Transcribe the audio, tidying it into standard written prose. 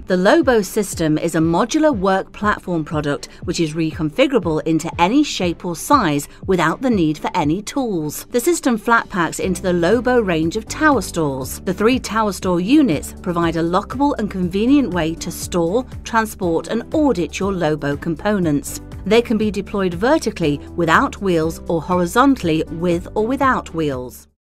The LOBO System is a modular work platform product which is reconfigurable into any shape or size without the need for any tools. The system flat packs into the LOBO range of Towerstores. The 3 Towerstore units provide a lockable and convenient way to store, transport and audit your LOBO components. They can be deployed vertically without wheels or horizontally with or without wheels.